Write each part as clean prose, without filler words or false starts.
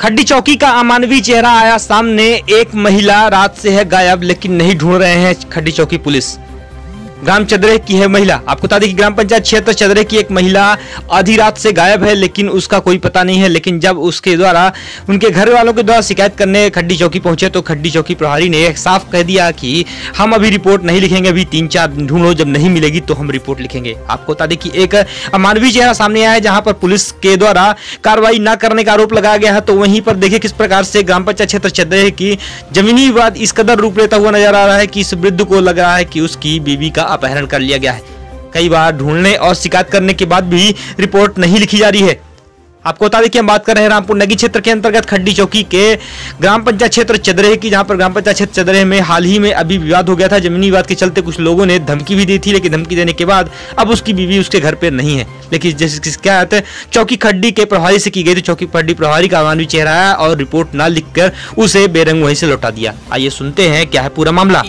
खड्डी चौकी का अमानवीय चेहरा आया सामने। एक महिला रात से है गायब, लेकिन नहीं ढूंढ रहे हैं खड्डी चौकी पुलिस। ग्राम चदरे की है महिला। आपको बता दें कि ग्राम पंचायत क्षेत्र चदरे की एक महिला आधी रात से गायब है, लेकिन उसका कोई पता नहीं है। लेकिन जब उसके द्वारा उनके घर वालों के द्वारा शिकायत करने खड्डी चौकी पहुंचे तो खड्डी चौकी प्रभारी ने साफ कह दिया कि हम अभी रिपोर्ट नहीं लिखेंगे, अभी 3-4 दिन ढूंढो, जब नहीं मिलेगी तो हम रिपोर्ट लिखेंगे। आपको बता दें कि एक अमानवीय चेहरा सामने आया है, जहां पर पुलिस के द्वारा कार्रवाई न करने का आरोप लगाया गया है। तो वहीं पर देखिए किस प्रकार से ग्राम पंचायत क्षेत्र चदरे की जमीनी विवाद इस कदर रूप लेता हुआ नजर आ रहा है कि इस वृद्ध को लग रहा है कि उसकी बीवी का अपहरण कर लिया गया है। कई बार ढूंढने और शिकायत करने के बाद भी रिपोर्ट नहीं लिखी जा रही है। आपको बता दें कि हम बात कर रहे हैं रामपुर नगी क्षेत्र के अंतर्गत खड्डी चौकी के ग्राम पंचायत क्षेत्र चदरे की, जहां पर ग्राम पंचायत क्षेत्र चदरे में हाल ही में अभी विवाद हो गया था। जमीनी विवाद के चलते कुछ लोगों ने धमकी भी दी थी, लेकिन धमकी देने के बाद अब उसकी बीवी उसके घर पे नहीं है। लेकिन जैसे शिकायत चौकी खड्डी के प्रभारी से की गई तो चौकी खड्डी प्रभारी का अमानवीय चेहरा आया और रिपोर्ट न लिखकर उसे बेरंग वहीं से लौटा दिया। आइए सुनते हैं क्या है पूरा मामला।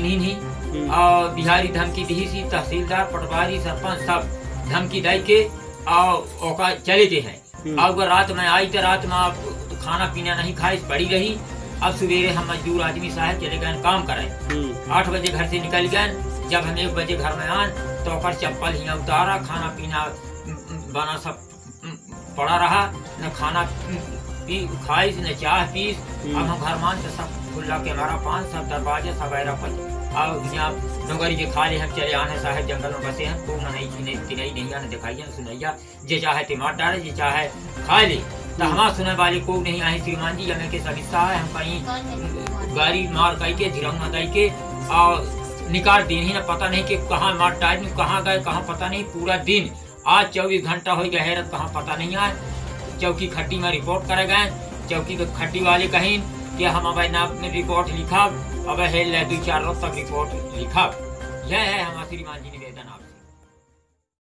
और बिहारी धमकी दी सी, तहसीलदार पटवारी सरपंच सब धमकी दे के और चले गए हैं। अब रात में आई तो रात में खाना पीना नहीं खाई पड़ी रही। अब सवेरे हम मजदूर आदमी साहब चले गए काम करें। 8 बजे घर से निकल गए। जब हम 1 बजे घर में आए तो ओकर चप्पल ही उतारा, खाना पीना बना सब पड़ा रहा, न खाना खाई न चाह पीस। अब हम घर मान तो सब खुला के हमारा 5 सब दरवाजे सब और यहाँ डोंगरी के खाले हम चले आने साहब जंगल में बसे हैं। तो नहीं आने दिखाइए सुनैया जे चाहे तिमार डाले, जे चाहे खा ले। तो हमारा सुनने वाले को नहीं आए श्रीमान जी हमें के सविस्ता है। हम कहीं गाड़ी मार कही के झिरंगा दई के और निकाल दिन ही ना पता नहीं कि कहाँ मार टाइम कहाँ गए कहाँ पता नहीं। पूरा दिन आज 24 घंटा हो गया हैरत कहाँ पता नहीं आए। चौकी खट्टी में रिपोर्ट करे गए। चौकी के खट्टी वाले कहीं कि हम अब ने रिपोर्ट लिखा, अब है 2-4 रोज तक रिपोर्ट लिखा। यह है हमारा श्रीमान जी निवेदन आप।